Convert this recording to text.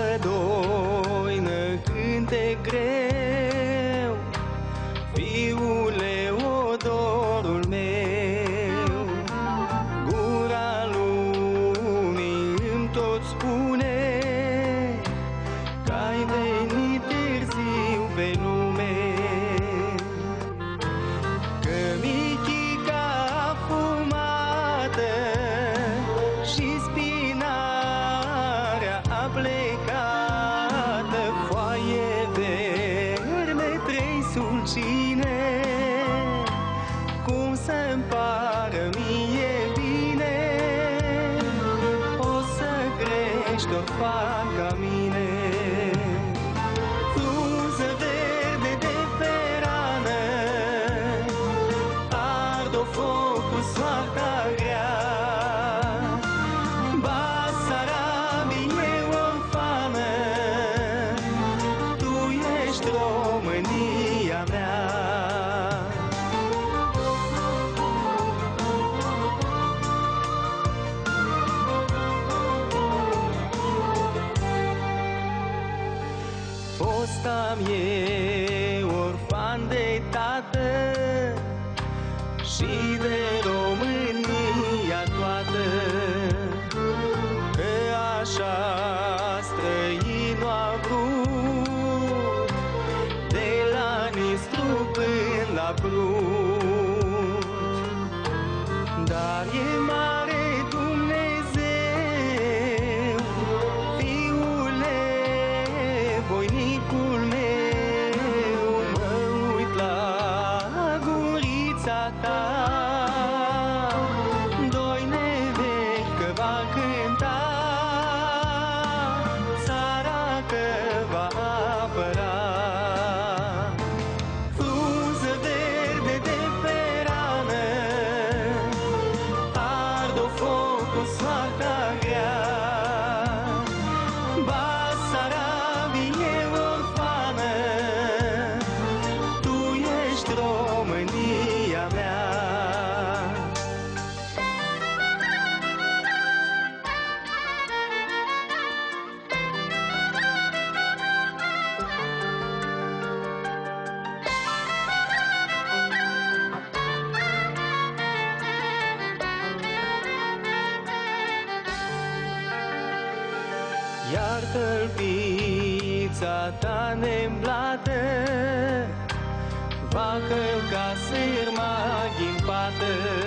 doină cânte greu, fiule, odorul meu. Gura lumii îmi tot spune că-ai venit târziu pe lume, că michica afumată și spinarea aplecată, foaie verde, trei sulcine, cum să-mi pară mie bine, o să crești orfan ca mine. Frunză verde de pe rană, ard-o foc cu soarta grea. Basarabie orfană, tu ești România mea. Fostam eu orfan de tată și de România toată, că așa străinul a vrut, de la Nistru până la Prut. Dar e mare Dumnezeu, fiule, voinicul meu, mă uit la gurița ta, doine vechi că va cânta, țara că va apăra. Frunză verde de pe rană, ard-o foc cu soarta grea. Basarabie orfană, tu ești România mea. Iar tălpița ta neîmblată va călca sârma ghimpată.